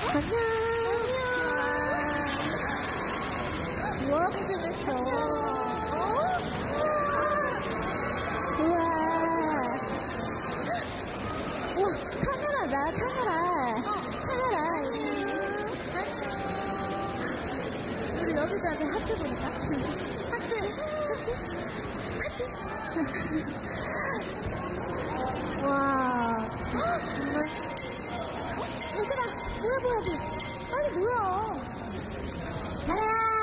안녕. 뭐하고 지냈어? 우와. 우와, 카메라다, 카메라. 카메라, 여기. 우리 여기다가 하트 보니까? 하트, 하트, 하트. 와. 정말. 얘들아, 뭐야. 빨리 모여. 자라야.